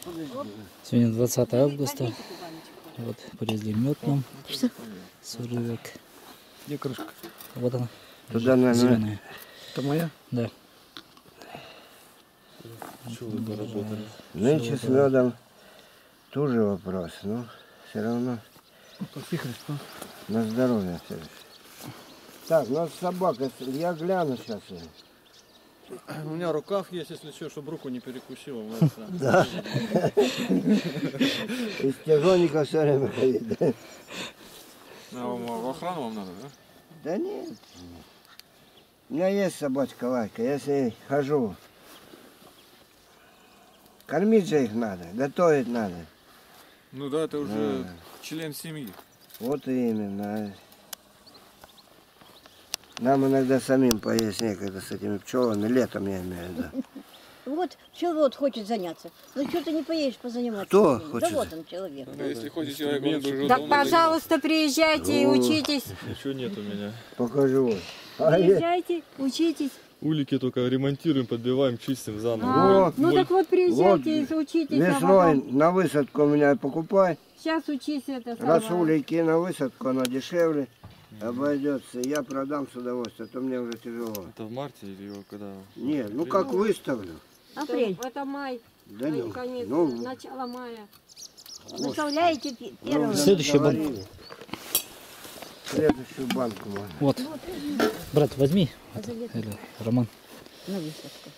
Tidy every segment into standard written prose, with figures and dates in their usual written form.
Сегодня 20 августа. Вот привезли мед нам. С рыбок. Где крышка? Вот она. Туда, наверное. Зеленая. Это моя? Да. Что вы поработали? Нынче с медом тоже вопрос, но все равно на здоровье все. Так, ну собака, я гляну сейчас. У меня рукав есть, если что, чтобы руку не перекусила. Да. Из тяжонника все время ходит. В охрану вам надо, да? Да нет. У меня есть собачка Лайка, я с ней хожу. Кормить же их надо, готовить надо. Ну да, это уже член семьи. Вот именно. Нам иногда самим поесть некогда с этими пчелами, летом я имею в виду. Вот человек хочет заняться. Ну что ты не поедешь позаниматься? Кто Да хочет? вот он человек. Ну, если хочет человек, он должен... Да, пожалуйста, приезжайте и учитесь. Ничего нет у меня. Покажу. Приезжайте, учитесь. Улики только ремонтируем, подбиваем, чистим заново. Вот. Ну так вот приезжайте, учитесь. Весной на высадку у меня покупай. Сейчас учись это Раз самое. улики на высадку, она дешевле обойдется. Я продам с удовольствием, а то мне уже тяжело. Это в марте или его когда? Нет, ну как выставлю. Апрель. Это май, Да не, конец, ну, начало мая. Выставляете первого. Следующий банк. Следующую банку можно. Вот. Брат, возьми. Или Роман. На выставку.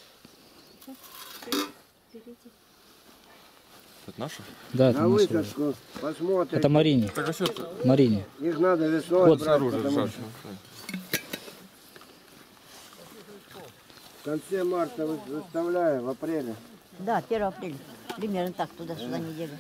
Это наша? Да, это На наша. высадку посмотрим. Это Марине. Так а что ты? Марине. Их надо весной Вот брать, Снаружи потому держать. что в конце марта выставляю, в апреле. Да, 1 апреля. Примерно так, туда-сюда неделю.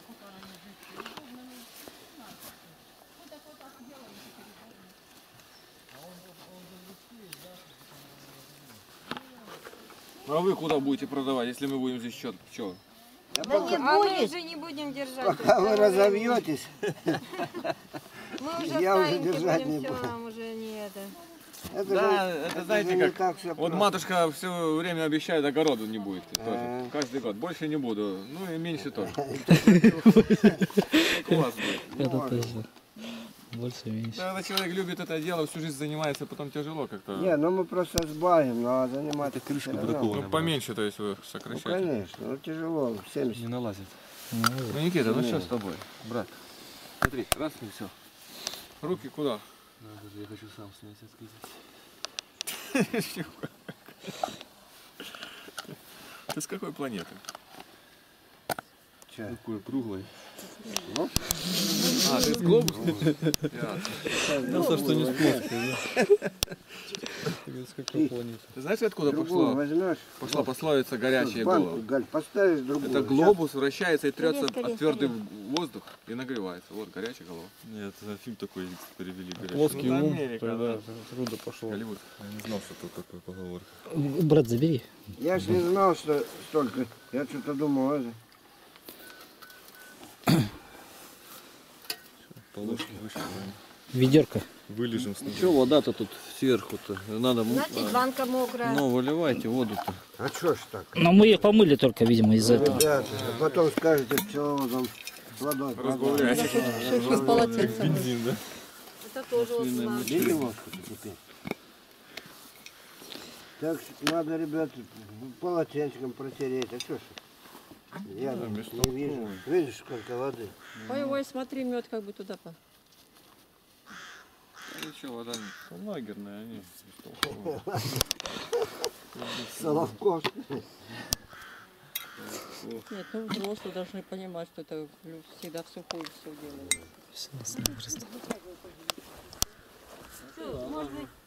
А вы куда будете продавать, если мы будем здесь счет пчел? Да не А мы будет. уже не будем держать. Пока вы разовьетесь, Мы уже я уже старенькие держать будем, не все, буду. нам уже не это. это Да, же- это же знаете не как, так всё вот просто. матушка все время обещает, огороду не будет тоже, каждый год. Больше не буду, ну и меньше тоже. Как у вас будет. Это тоже. Больше, меньше. Когда человек любит это дело, всю жизнь занимается, потом тяжело как-то. Не, ну мы просто сбавим, ну а заниматься крышка всё равно. бракованная. Ну поменьше, то есть вы Ну сокращаете. конечно, ну тяжело, 70. Не налазит. Ну Никита, ну что с тобой, брат? Смотри, раз и все. Руки куда? Надо, я хочу сам снять, отказать. Ты с какой планеты? Такой круглый. А, ты с глобуса? Ясно, что не с плоской, да? С какой планеты? Ты знаешь, откуда Другую возьмешь, пошла пословица горячая банку, голова? Галь, поставишь другую. Это глобус вращается и трется Скорее, от твердый воздух и нагревается. Вот горячая голова. Нет, это фильм такой перевели. Плоский ум. Америка, да. Откуда пошел? Голливуд. Я не знал, что тут такой поговорка. Брат, забери. Я ж не знал, что столько. Я что-то думал, это. По ложке выше. Ведерко. Вылежим с ним. Что вода-то тут сверху-то? Надо, Значит, банка мокрая. ну, выливайте воду-то. А что ж так? Но мы ее помыли только, видимо, из-за этого. Ребята, а потом скажете пчеловодом с водой. Разбавляйте. Как бензин, да? Это тоже вот банка. Видите ложку теперь? Так надо, ребят, полотенчиком протереть. А что ж? Я не вижу. Видишь, сколько воды? Ой, ой, смотри, мед как бы туда по. Ничего, вода лагерная, они. Соловков. Нет, ну взрослые должны понимать, что это всегда в сухую все делают. Все, с ним просто. Может быть,